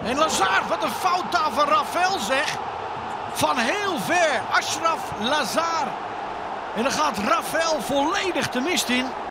En Lazar, wat een fout daar van Rafael zeg. Van heel ver, Achraf Lazar. En dan gaat Rafael volledig de mist in.